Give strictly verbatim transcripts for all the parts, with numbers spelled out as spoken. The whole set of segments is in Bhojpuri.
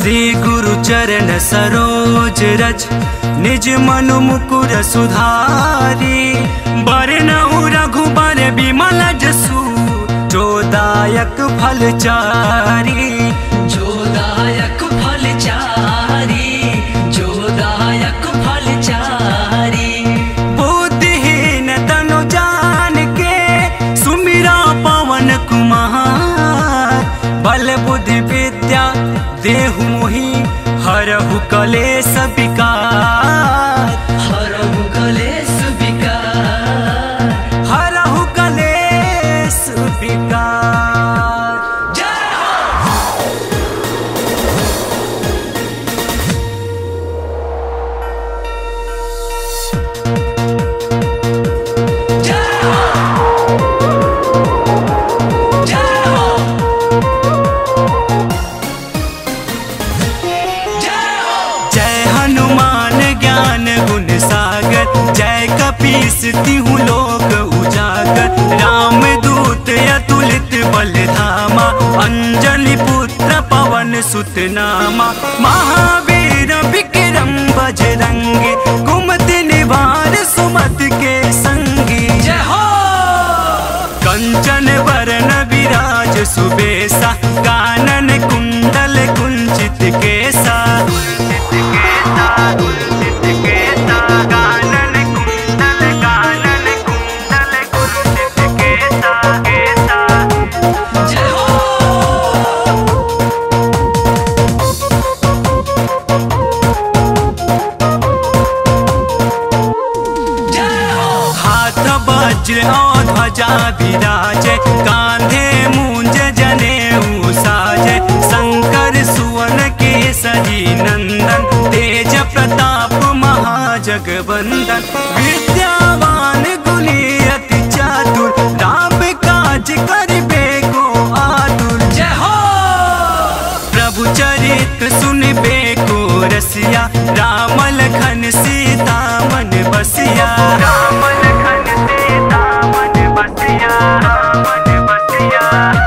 श्री गुरु चरण सरोज रज निज मनु मुकुर सुधारी। बरनउँ रघुबर बिमल जसु जोदायक फलचारी। जोदायक फलचारी, जोदायक फलचारी। बुद्धिहीन तनु जान के सुमिरा पवन कुमार। बल बुद्धि विद्या देहु मोहि हरहु कलेश विकार। हरहु कलेश विकार, हरहु कलेश विकार। जय हो। जय हो, जय हो, जय हो। जय हनुमान ज्ञान गुण सागर। जय कपीस तिहु लोक उजागर। राम दूत अतुलित बल धामा। अंजलि पुत्र पवन सुत नामा। महावीर विक्रम बजरंगी। कुमति निवार सुमति के संगी। जय हो। कंचन वरण विराज सुबेसा। कानन कुंडल कुंचित केसा। जय हो। जय हो। हाथ वज्र और ध्वजा विराजे। कांधे मूंज जनेऊ साजे। शंकर सुवन केसरी नंदन। तेज प्रताप महाजगवंदन। विद्यावान गुणी अति चातुर। राम काज करिबे को आतुर। जय हो। प्रभु चरित्र सुनबे को रसिया। राम लखन सीता मन बसिया। राम लखन सीता मन बसिया। मन बसिया।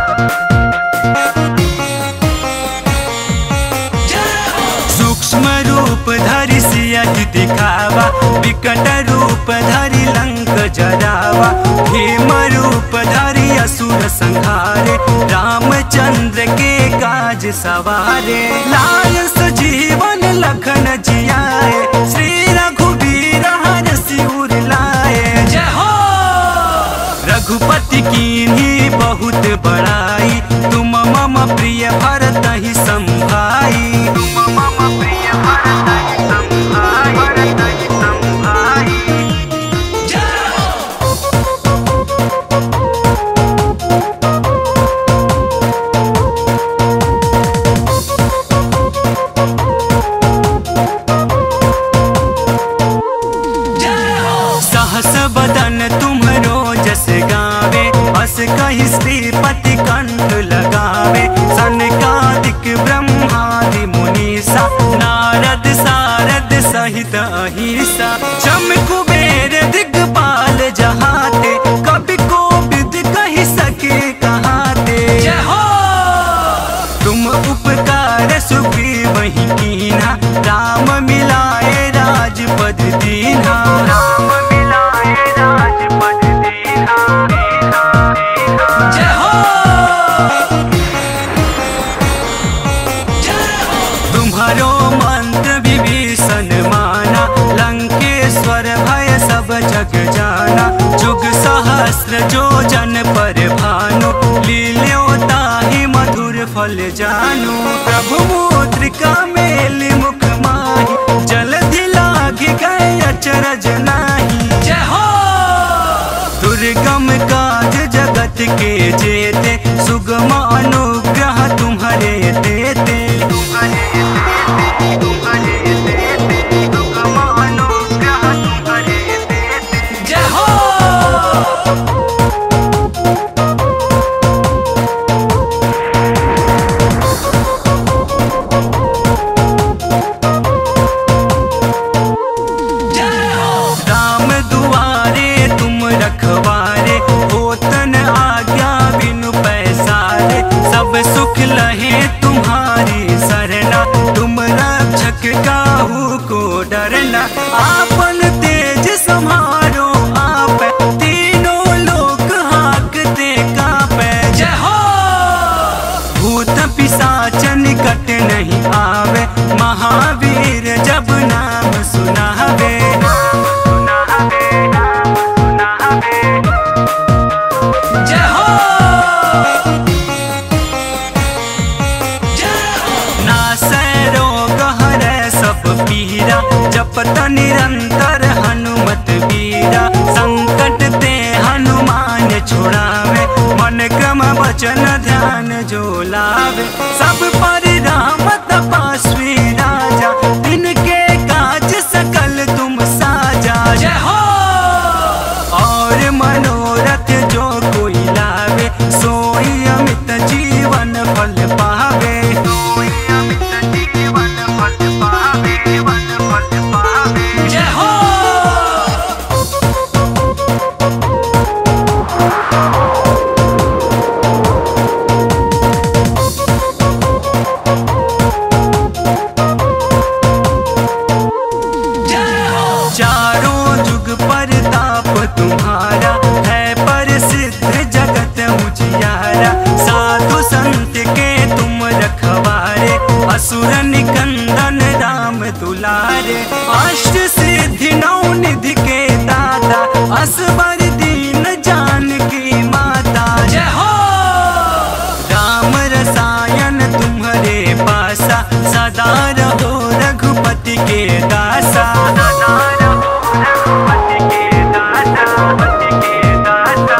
जय हो। सूक्ष्म रूप धरि सियहि दिखावा। विकट रूप धरि लंक जरावा। भीम रूप धरि असुर संहारे। रामचंद्र के काज सवारे। लाय सजीवन लखन जियाए। श्री रघुबीर हरषि उर लाए। जय हो। रघुपति कीन्ही बहुत बड़ाई। तुम मम प्रिय भरतहि संभाई। तुम मम प्रिय भरतहि संभाई। भरतहि संभाई। जय हो। जय हो। सहस बदन तुम्हरो जस गावे। बस कहि श्रीपति कंठ लगावे। सनकादिक ब्रह्मादि मुनीसा। नारद सारद सहित अहिसा। जम कुबेर दिगपाल जहाते। कवि कोविद कहि सके कहाते। जय हो। तुम उपकार सुग्रीवहि कीन्हा। राम मिलाए राजपद दीन्हा। राम मिलाए राजपद दीन्हा। जय हो। जय हो। तुम्हारो मंत्र विभीषण माना। लंकेश्वर भय सब जग जाना। जुग सहस्र जो जन पर भानु। लील्यो ताहि मधुर फल जानू। प्रभु मुद्रिका मेलि मुख माहि। जलधि लागी गए अचरज नाही। जय हो। दुर्गम काज जगत के जेते। सुगम अनुग्रह तुम्हारे देते। तुम्हारे देते। तुम्हारे देते। सुगम अनुग्रह तुम्हारे देते। जय हो। जय हो। राम दुआरे तुम रखवारे। होतन आज्ञा बिनु पैसारे। सब सुख लहे तुम्हारी छुड़ावे, मन क्रम वचन ध्यान जो लावे। सब पर राम तपस्वी राजा, इनके काज सकल तुम साजा। जय हो। और मनोरथ जो कोई लावे, सोई अमित जीवन फल पावे। सोई अमित जीवन फल पावे, वन फल पावे। जय हो। चारों जुग परताप तुम्हारा, है प्रसिद्ध जगत उजियारा। साधु संत के तुम रखवारे, असुर निकंदन राम दुलारे। अष्ट सिद्धि नौ निधि के दाता, असबर दीन जानकी माता। जय हो। राम रसायन तुम्हारे पासा, सदा रहो रघुपति के दासा। सदा रहो रघुपति के दासा, पति के दासा।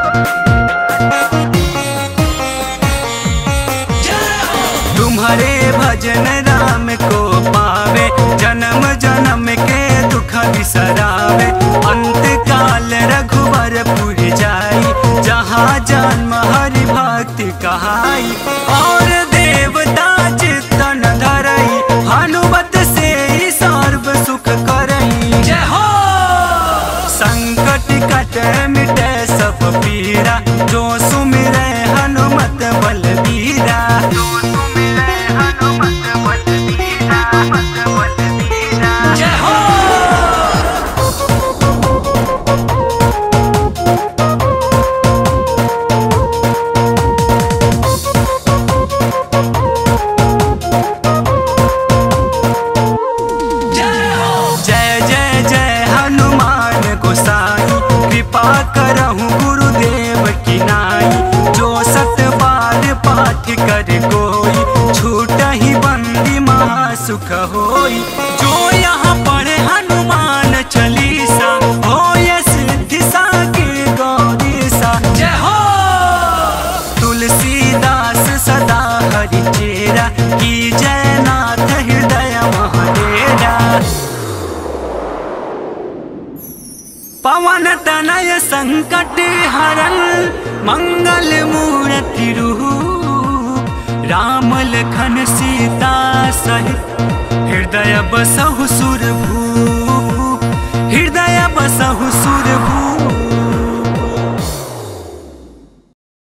तुम्हारे भजन राम को पावे, जन्म जन्म के दुख बिसरावे। अंत काल रघुवर पुर जाई, जहाँ जन्म हरि भक्ति कहाई। और देवता चित्तन धरई, हनुमत से ही सर्व सुख करई। जय हो। संकट कट मिटे सब पीरा, जो सुमिरे हनुमत बलबीरा। जो सुमिरे हनुमत बलबीरा, हनुमत बलबीरा। जय हो। जय जय जय हनुमान गोसाई, कृपा करहु गुरुदेव की नाई। जो सत बार पाठ कर कोई, छूट ही बंदी महासुख होई। जो यहाँ पढ़े हनुमान चालीसा, होय सिद्धि साके गौरीसा। जय हो। तुलसीदास सदा हरि चेरा, की जय नाथ हृदय महाडेरा। पवन तनय संकट हरन, मंगल मूर्ति रूप। राम लखन सीता सहित, हृदय बसहु सुरभूप। हृदय बसहु सुरभूप।